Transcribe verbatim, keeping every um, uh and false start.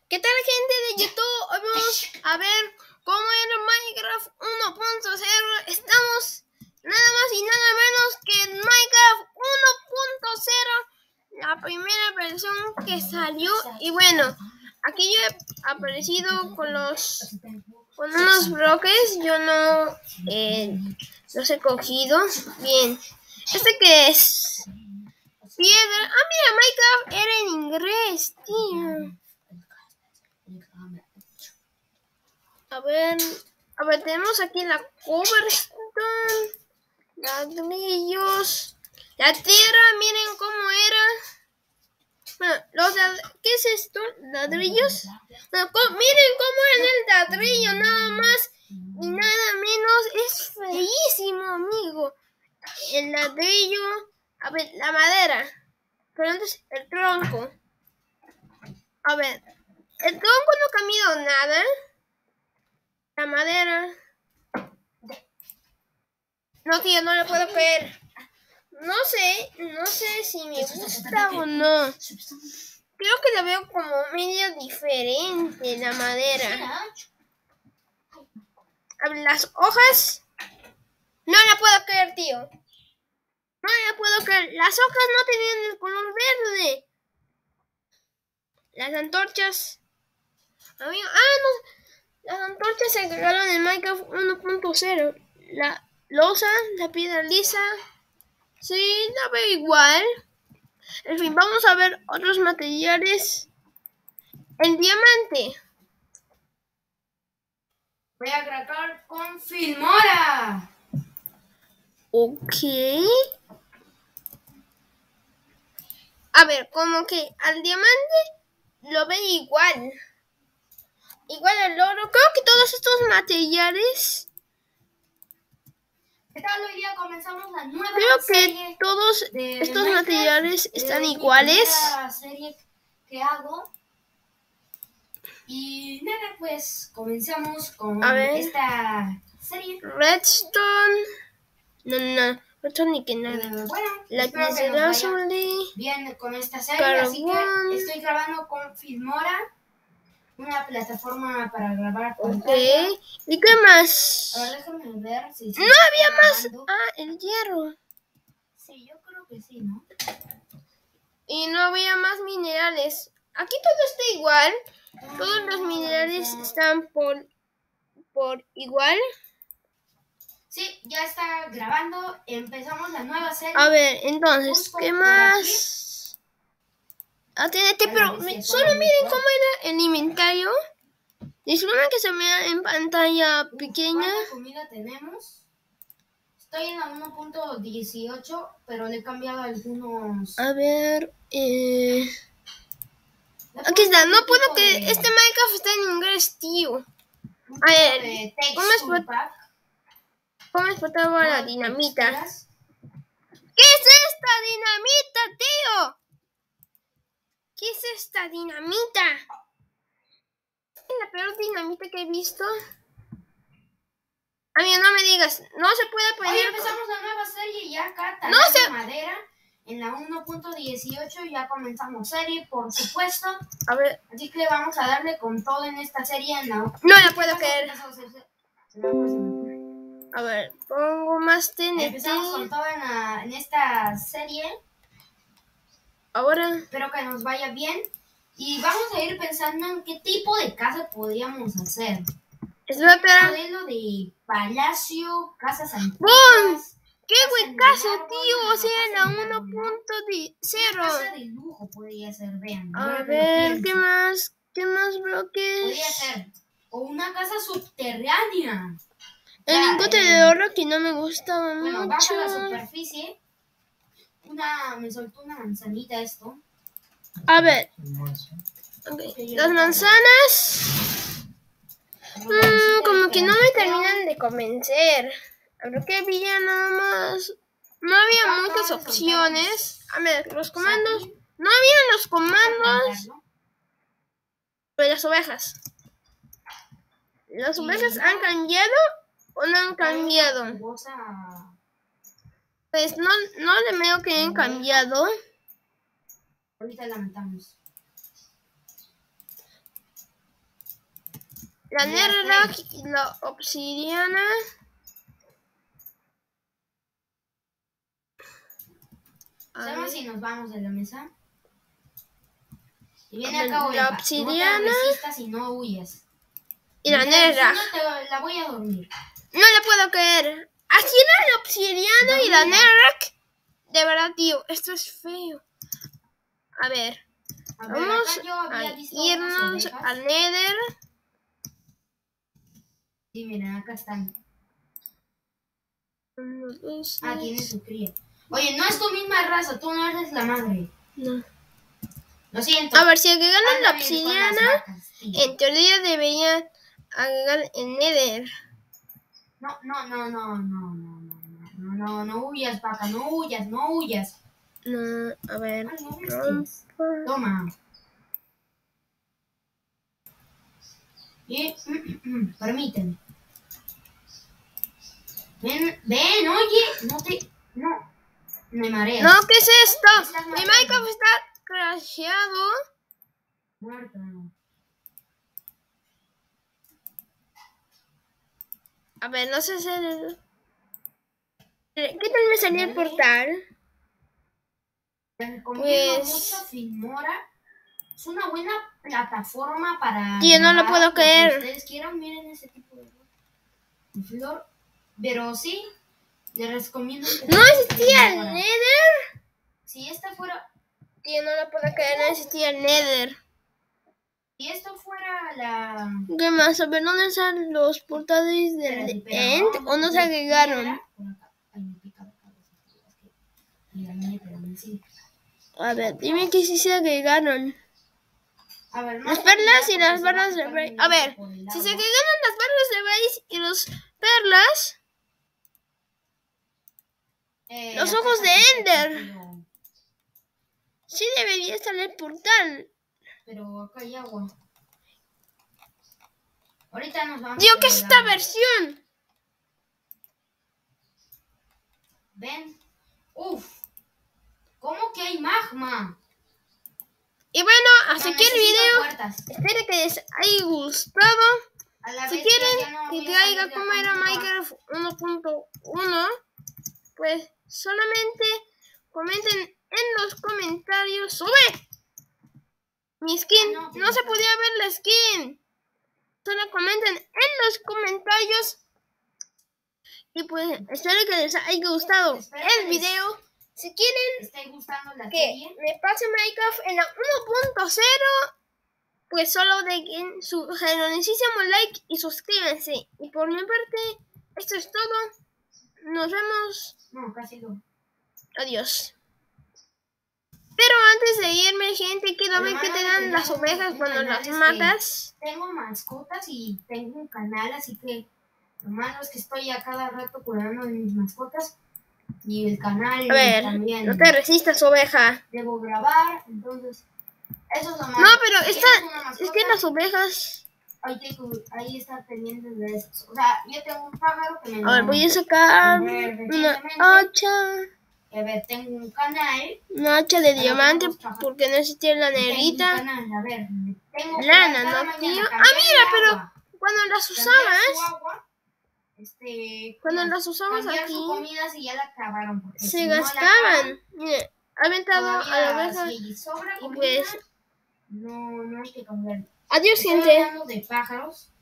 ¿Qué tal, gente de YouTube? Hoy vamos a ver cómo era Minecraft uno punto cero. Estamos nada más y nada menos que en Minecraft uno punto cero, la primera versión que salió. Y bueno, aquí yo he aparecido con los con unos bloques. Yo no eh, los he cogido. Bien, ¿este qué es? Piedra. Ah, mira, Minecraft era en inglés, tío. A ver, a ver, tenemos aquí la cobblestone, ladrillos, la tierra, miren cómo era. Bueno, los ¿qué es esto? ¿Ladrillos? No, co miren cómo era el ladrillo, nada más y nada menos. Es feísimo, amigo. El ladrillo, a ver, la madera, pero antes el tronco. A ver, el tronco no ha cambiado nada. La madera. No, tío, no le puedo creer. No sé, no sé si me gusta o no. Creo que la veo como medio diferente, la madera. A ver, las hojas. No la puedo creer, tío. No la puedo creer. Las hojas no tenían el color verde. Las antorchas. Amigo, ah, no. Las antorchas se agregaron en Minecraft uno punto cero. La losa, la piedra lisa. Sí, la veo igual. En fin, vamos a ver otros materiales. El diamante. Voy a grabar con Filmora. Ok. A ver, como que al diamante lo ve igual. Igual al oro. Creo que todos estos materiales. ¿Qué tal? Hoy día comenzamos la nueva Creo serie que todos de estos Minecraft. materiales están Es iguales. Mi primera serie que hago. Y nada, pues comenzamos con A ver. esta serie. Redstone. No, no. Redstone ni que nada. Eh, bueno, La espero que piedra nos vaya azul. bien con esta serie. Carbón. Así que estoy grabando con Filmora, una plataforma para grabar pantalla. Ok. ¿Y qué más? A ver, déjame ver si No había más. grabando. Ah, el hierro. Sí, yo creo que sí, ¿no? Y no había más minerales. Aquí todo está igual. Todos los minerales están por, por igual. Sí, ya está grabando. Empezamos la nueva serie. A ver, entonces, Busco ¿qué por más? Ah, T N T, pero mi- solo miren cómo era el inventario. Disculpen que se vea en pantalla pequeña. ¿Cuánta comida tenemos? Estoy en la uno punto dieciocho, pero le he cambiado algunos. A ver, eh... Le he aquí está. puesto No un puedo tipo que de- este Minecraft está en inglés, tío. un A ver, tipo de ¿cómo es texture pot- pack, ¿cómo exportaba la ¿no? dinamita? Texturas. ¿Qué es esta dinamita, tío? ¿Qué es esta dinamita? ¿Es la peor dinamita que he visto? Amigo, no me digas. No se puede Hoy poner. empezamos la nueva serie y ya acá No talando se- madera. En la uno punto dieciocho ya comenzamos serie, por supuesto. A ver, Así que vamos a darle con todo en esta serie. En la... no la puedo ¿Qué pasó? creer. ¿Qué pasó? Se- se- se me fue, se me fue. A ver, pongo más T N Empezamos con T. todo en, la- en esta serie. Ahora, Espero que nos vaya bien. Y vamos a ir pensando en qué tipo de casa podríamos hacer. espera. Modelo de palacio, casas ¡Bum! antiguas. ¡Qué casa buen en el casa, árbol, tío! bueno, O sea, en la casa en el uno árbol, ¿no? punto Una cero. casa de lujo podría ser, vean. A ahora que lo ver, ¿qué pienso. más? ¿Qué más Podría bloques? ser. O una casa subterránea. El Ya, lingote eh, de oro que no me gustaba Bueno, mucho. baja la superficie. Una, me soltó una manzanita esto. A ver. Okay. Las manzanas. Mm, como que no me terminan de convencer. A ver, que había nada más. No había muchas opciones. A ver, los comandos. No habían los comandos de las ovejas. ¿Las ovejas han cambiado o no han cambiado? Pues no, no le veo que hayan cambiado. Ahorita lamentamos. la netherrack y la obsidiana. ¿Sabemos si nos vamos de la mesa? Y viene A ver, acá, la oveja. obsidiana. No te resistas y no huyas. Y la netherrack. No te la voy a dormir. No le puedo creer. Así era la obsidiana y la netherrack. De verdad, tío, esto es feo. A ver, A ver, vamos acá yo había a visto irnos unas ovejas. al nether. Sí, miren, acá están. Uno, dos, Ah, tres. tiene su cría. Oye, no es tu misma raza, tú no eres la madre. No. Lo siento. A ver, si agregan la Anda bien con las obsidiana, vacas, tío. en teoría deberían agregar el nether. No, no, no, no, no, no, no, no, no, no, no huyas, vaca, no huyas, no huyas. No, a ver, Ay, no rompa. huyas. Toma. Y, permíteme. Ven, ven, oye, no te, no, me mareas. No, ¿qué es esto? Estás Mi matando. Minecraft está crasheado. Muerto. A ver, no sé si... el- ¿Qué tal me salió el Dale. portal? Te recomiendo Pues- mucho Filmora. Es una buena plataforma para. Tío, no lo grabar puedo lo que creer. ustedes quieran, miren ese tipo de de flor. Pero sí, les recomiendo que. No tengan existía el Filmora. nether. Si esta fuera. Tío, no lo puedo creer, no existía el nether. Si esto fuera la. ¿Qué más? A ver, ¿dónde están los portales Espérate, del espera, End? vamos ¿O no a se hacer agregaron? piedra por acá. Ay, me pica la cabeza. Es que me dañé, pero me sí. A ver, dime que sí se agregaron. A ver, no Las te perlas olvides y las porque se va a barras de picar Brace. muy A ver, lento por el si se agua. agregaron las barras de Brace y las perlas, Eh, los acá ojos está de perfecto, Ender. Pero, sí debería estar el portal. pero acá hay agua. Ahorita nos vamos. Tío, por ¿qué es el esta agua. versión? Ven. Uf. ¿Cómo que hay magma? Y bueno, hasta No, aquí el necesito video. puertas. Espero que les haya gustado. A la Si vez quieren ya no que voy a traiga salir de cómo acá era nunca. Minecraft uno punto uno, pues solamente comenten en los comentarios. ¡Sube! Mi skin, Ah, no, no se pero- podía ver la skin. Solo comenten en los comentarios. Y pues espero que les haya gustado Espero el que les- video. Si quieren ¿Te está gustando la que serie? me pase Minecraft en la uno punto cero, pues solo dejen su generosísimo like y suscríbanse. Y por mi parte, esto es todo. Nos vemos. No, casi no. Adiós. Pero antes de irme, gente, quiero ver qué te dan las ovejas cuando las matas. Tengo mascotas y tengo un canal, así que, hermanos, que estoy a cada rato cuidando de mis mascotas. Y el canal A ver, también. no te resistas, oveja. Debo grabar, entonces. Eso es lo más. No, pero Si esta, tienes una es que mascota, las ovejas... Hay que cu- ahí está pendiente de eso. O sea, yo tengo un pájaro que me A ver, lo- voy a sacar Ver, una recientemente. hacha. A ver, tengo un canal. Una hacha de diamante porque no existía la Tengo un negrita. canal, a ver. Tengo Lana, cada ¿no, mañana tío? Ah, cambiar mira, el pero agua, cuando las cambiar usabas, su agua, este, cuando ¿cómo? las usabas cambiar aquí, su comida si ya la acabaron. Porque se si no la gastaban. acaban, Mire, ha aventado a la todavía oveja si sobra y comida, pues... no, no hay que cambiar. Adiós, Estoy gente. hablando de pájaros.